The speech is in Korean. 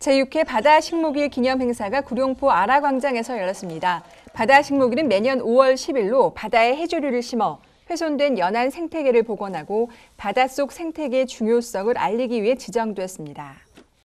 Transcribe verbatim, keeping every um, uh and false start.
제육 회 바다식목일 기념 행사가 구룡포 아라광장에서 열렸습니다. 바다식목일은 매년 오월 십일로 바다에 해조류를 심어 훼손된 연안 생태계를 복원하고 바닷속 생태계의 중요성을 알리기 위해 지정됐습니다.